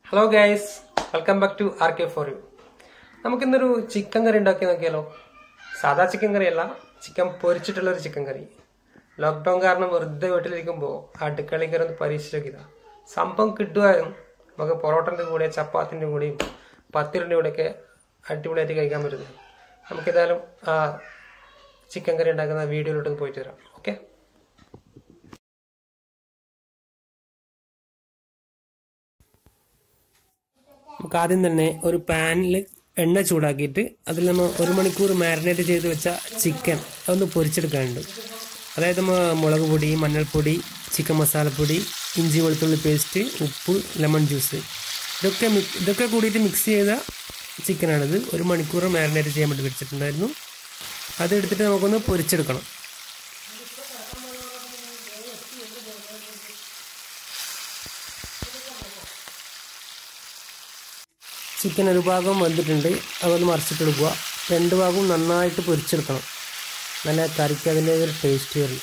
Hello guys, welcome back to RK4U. നമുക്കിന്നൊരു chicken curry ഉണ്ടാക്കി നോക്കിയാലോ? സാധാ ചിക്കൻ കറിയല്ല, ചിക്കൻ പൊരിച്ചിട്ടുള്ളൊരു ചിക്കൻ കറി. ലോക്ക്ഡൗൺ കാരണം വെറുതെ വീട്ടിലിരിക്കുമ്പോൾ അടുക്കളയിൽ കയറി ഒന്ന് പരീക്ഷിച്ച് നോക്കിയതാ. സംഭവം കിട്ടുമായിരുന്നു. നമുക്ക് പൊറോട്ടൻ്റെ കൂടെ, ചപ്പാത്തിൻ്റെ കൂടെയും പത്തിരിൻ്റെ കൂടെയൊക്കെ അടിപൊളിയായിട്ട് കഴിക്കാൻ പറ്റുന്നത്. നമുക്കേതായാലും ആ ചിക്കൻ കറി ഉണ്ടാക്കുന്ന വീഡിയോയിലോട്ടൊന്ന് പോയിട്ട് വരാം. ഓക്കെ, നമുക്ക് ആദ്യം തന്നെ ഒരു പാനിൽ എണ്ണ ചൂടാക്കിയിട്ട് അതിൽ നമ്മൾ 1 മണിക്കൂർ മാരിനേറ്റ് ചെയ്ത് വെച്ച ചിക്കൻ അതൊന്ന് പൊരിച്ചെടുക്കാനുണ്ട്. അതായത് നമ്മൾ മുളക് പൊടി, മഞ്ഞൾപ്പൊടി, ചിക്കൻ മസാലപ്പൊടി, ഇഞ്ചി വെളുത്തുള്ളി പേസ്റ്റ്, ഉപ്പ്, ലെമൺ ജ്യൂസ് ഇതൊക്കെ കൂടിയിട്ട് മിക്സ് ചെയ്ത ചിക്കനാണിത്. 1 മണിക്കൂർ മാരിനേറ്റ് ചെയ്യാൻ വേണ്ടി വെച്ചിട്ടുണ്ടായിരുന്നു. അതെടുത്തിട്ട് നമുക്കൊന്ന് പൊരിച്ചെടുക്കണം. ചിക്കൻ ഒരു ഭാഗം വന്നിട്ടുണ്ട്, അതൊന്ന് മറിച്ചിട്ടെടുക്കുക. 2 ഭാഗവും നന്നായിട്ട് പൊരിച്ചെടുക്കണം. നല്ല കറിക്ക് അതിൻ്റെ ഒരു ടേസ്റ്റ് വരും.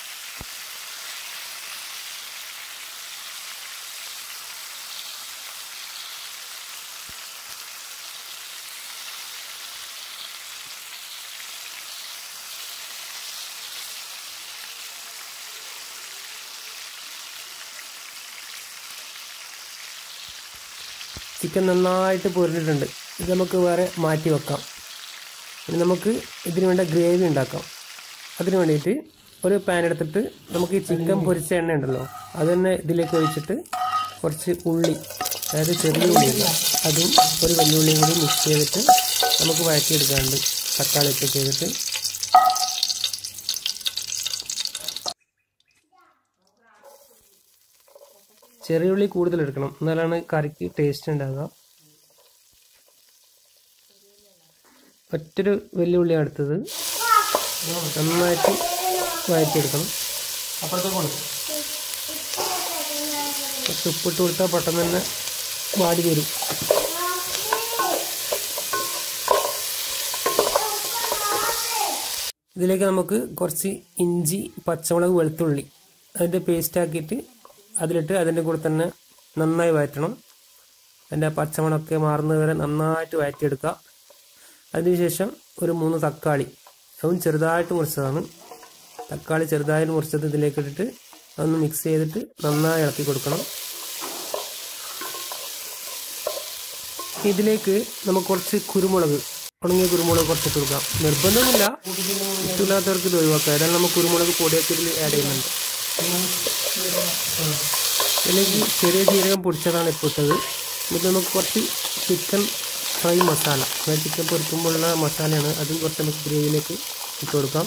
ചിക്കൻ നന്നായിട്ട് പൊരിഞ്ഞിട്ടുണ്ട്. ഇത് നമുക്ക് വേറെ മാറ്റി വെക്കാം. ഇനി നമുക്ക് ഇതിന് വേണ്ട ഗ്രേവി ഉണ്ടാക്കാം. അതിന് വേണ്ടിയിട്ട് ഒരു പാൻ എടുത്തിട്ട് നമുക്ക് ഈ ചിക്കൻ പൊരിച്ച എണ്ണ ഉണ്ടല്ലോ, അത് തന്നെ ഇതിലേക്ക് ഒഴിച്ചിട്ട് കുറച്ച് ഉള്ളി, അതായത് ചെറിയ ഉള്ളിയില്ല, അതും ഒരു വെല്ലുള്ളിയും കൂടി മിക്സ് ചെയ്തിട്ട് നമുക്ക് വഴറ്റിയെടുക്കാറുണ്ട്. തക്കാളിയൊക്കെ ചെയ്തിട്ട് ചെറിയ ഉള്ളി കൂടുതൽ എടുക്കണം, എന്നാലാണ് കറിക്ക് ടേസ്റ്റ് ഉണ്ടാകുക. ഒറ്റൊരു വെല്ലുള്ളി അടുത്തത് നന്നായിട്ട് വഴറ്റിയെടുക്കണം. കുറച്ച് ഉപ്പിട്ട് കൊടുത്താൽ പെട്ടെന്ന് തന്നെ വാടി വരും. ഇതിലേക്ക് നമുക്ക് കുറച്ച് ഇഞ്ചി, പച്ചമുളക്, വെളുത്തുള്ളി അതിൻ്റെ പേസ്റ്റാക്കിയിട്ട് അതിലിട്ട് അതിൻ്റെ കൂടെ തന്നെ നന്നായി വഴറ്റണം. അതിൻ്റെ പച്ചമണമൊക്കെ മാറുന്നത് വരെ നന്നായിട്ട് വഴറ്റിയെടുക്കുക. അതിനുശേഷം ഒരു 3 തക്കാളി, അതും ചെറുതായിട്ട് മുറിച്ചതാണ്. തക്കാളി ചെറുതായിട്ട് മുറിച്ചത് ഇതിലേക്ക് ഇട്ടിട്ട് അതൊന്ന് മിക്സ് ചെയ്തിട്ട് നന്നായി ഇളക്കി കൊടുക്കണം. ഇതിലേക്ക് നമുക്ക് കുറച്ച് കുരുമുളക്, ഉണങ്ങിയ കുരുമുളക് കുറച്ചിട്ട് കൊടുക്കാം. നിർബന്ധമൊന്നുമില്ല, ഇഷ്ടമില്ലാത്തവർക്ക് ഇത് ഒഴിവാക്കാം. ഏതായാലും നമുക്ക് കുരുമുളക് പൊടിയൊക്കെ ഇതിൽ ആഡ് ചെയ്യുന്നുണ്ട്. ഇതിലേക്ക് ചെറിയ ജീരകം പൊടിച്ചതാണ് ഇപ്പോൾ ഇട്ടത്. ഇത് നമുക്ക് കുറച്ച് ചിക്കൻ ഫ്രൈ മസാല, അതായത് ചിക്കൻ പൊരിക്കുമ്പോഴുള്ള മസാലയാണ്, അതും കുറച്ച് നമുക്ക് ഗ്രേവിയിലേക്ക് ഇട്ട് കൊടുക്കാം.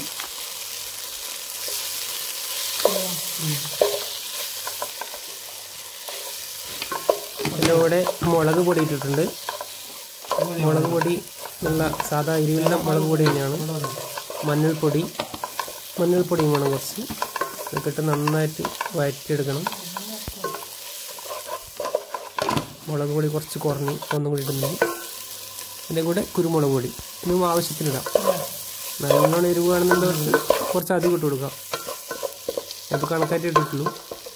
ഇതിൻ്റെ കൂടെ മുളക് പൊടി ഇട്ടിട്ടുണ്ട്. മുളക് പൊടി നല്ല സാധാ എരിവുള്ള മുളക് പൊടി തന്നെയാണ്. മഞ്ഞൾപ്പൊടിയും വേണം കുറച്ച്. ഇതൊക്കെ ഇട്ട് നന്നായിട്ട് വഴറ്റിയെടുക്കണം. മുളക് പൊടി കുറച്ച് കുറഞ്ഞ് ഒന്നും കൂടി ഇടുന്നത്. അതിൻ്റെ കൂടെ കുരുമുളക് പൊടി ഇതും ആവശ്യത്തിനിടാം. നല്ലോണം എരിവാണെന്നുള്ളവർക്ക് കുറച്ച് അധികം ഇട്ട് കൊടുക്കാം. അപ്പോൾ കണക്കായിട്ട് ഇട്ടിട്ടുള്ളൂ.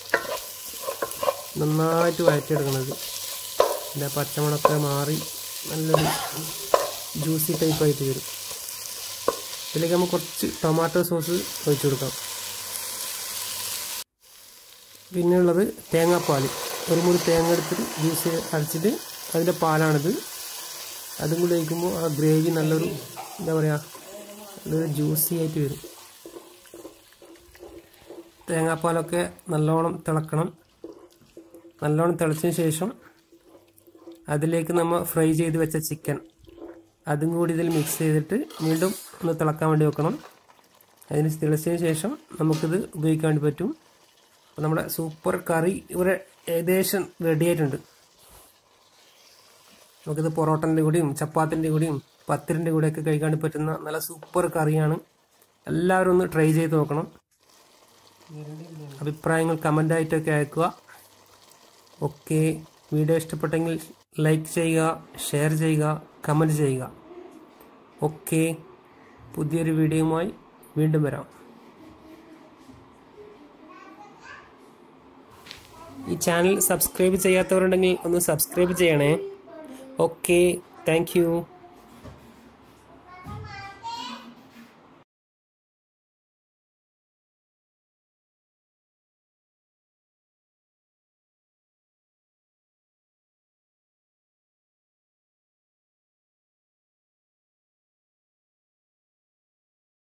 നന്നായിട്ട് വഴറ്റിയെടുക്കണത്. ഇതിൻ്റെ പച്ചമുളകൊക്കെ മാറി നല്ലൊരു ജ്യൂസി ടൈപ്പായിട്ട് വരും. ഇതിലേക്ക് നമുക്ക് കുറച്ച് ടൊമാറ്റോ സോസ് ഒഴിച്ചു കൊടുക്കാം. പിന്നെയുള്ളത് തേങ്ങാപ്പാൽ, 1 മുറി തേങ്ങ എടുത്തിട്ട് ജ്യൂസ് അടിച്ചിട്ട് അതിൻ്റെ പാലാണിത്. അതും കൂടി ഒഴിക്കുമ്പോൾ ആ ഗ്രേവി നല്ലൊരു എന്താ പറയുക, നല്ലൊരു ജ്യൂസി ആയിട്ട് വരും. തേങ്ങാപ്പാലൊക്കെ നല്ലോണം തിളക്കണം. നല്ലോണം തിളച്ചതിന് ശേഷം അതിലേക്ക് നമ്മൾ ഫ്രൈ ചെയ്ത് വെച്ച ചിക്കൻ അതും കൂടി ഇതിൽ മിക്സ് ചെയ്തിട്ട് വീണ്ടും ഒന്ന് തിളക്കാൻ വേണ്ടി വെക്കണം. അതിന് തിളച്ചതിന് ശേഷം നമുക്കിത് ഉപയോഗിക്കാൻ വേണ്ടി പറ്റും. അപ്പോൾ നമ്മുടെ സൂപ്പർ കറി ഇവിടെ ഏകദേശം റെഡി ആയിട്ടുണ്ട്. നമുക്കിത് പൊറോട്ടൻ്റെ കൂടെയും ചപ്പാത്തിൻ്റെ കൂടെയും പത്തിരിൻ്റെ കൂടെയൊക്കെ കഴിക്കാൻ പറ്റുന്ന നല്ല സൂപ്പർ കറിയാണ്. എല്ലാവരും ഒന്ന് ട്രൈ ചെയ്ത് നോക്കണം. അഭിപ്രായങ്ങൾ കമൻ്റായിട്ടൊക്കെ അയക്കുക. ഓക്കെ, വീഡിയോ ഇഷ്ടപ്പെട്ടെങ്കിൽ ലൈക്ക് ചെയ്യുക, ഷെയർ ചെയ്യുക, കമൻറ്റ് ചെയ്യുക. ഓക്കെ, പുതിയൊരു വീഡിയോയുമായി വീണ്ടും വരാം. ഈ ചാനൽ സബ്സ്ക്രൈബ് ചെയ്യാത്തവരുണ്ടെങ്കിൽ ഒന്ന് സബ്സ്ക്രൈബ് ചെയ്യണേ. Okay, thank U.